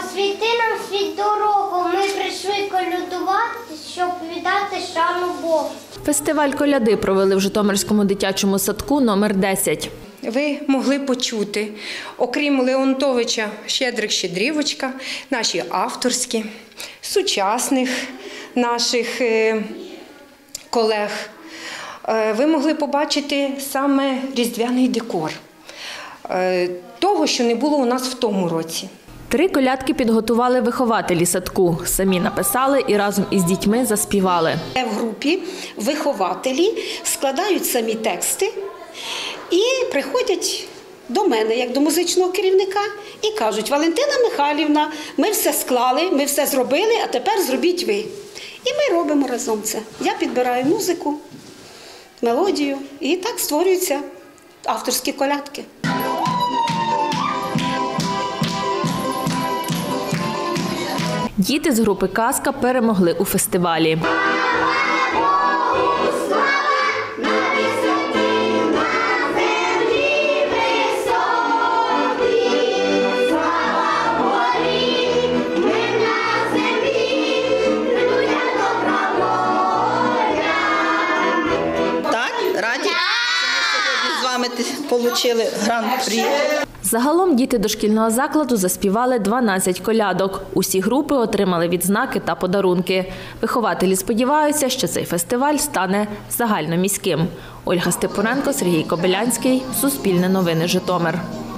освіти нам світ дорогу, ми прийшли колядувати, щоб віддати шану Богу. Фестиваль коляди провели в Житомирському дитячому садку номер 10. Ви могли почути, окрім Леонтовича, «Щедрик-щедрівочка», наші авторські, сучасних наших колег. Ви могли побачити саме різдвяний декор, того, що не було у нас в тому році. 3 колядки підготували вихователі садку. Самі написали і разом із дітьми заспівали. В групі вихователі складають самі тексти і приходять до мене, як до музичного керівника, і кажуть: Валентина Михайлівна, ми все склали, ми все зробили, а тепер зробіть ви. І ми робимо разом це. Я підбираю музику, мелодію, і так створюються авторські колядки. Діти з групи «Казка» перемогли у фестивалі. Так, раді, що ми сьогодні з вами отримали гран-прі. Загалом діти дошкільного закладу заспівали 12 колядок. Усі групи отримали відзнаки та подарунки. Вихователі сподіваються, що цей фестиваль стане загальноміським. Ольга Степуренко, Сергій Кобилянський. Суспільне новини, Житомир.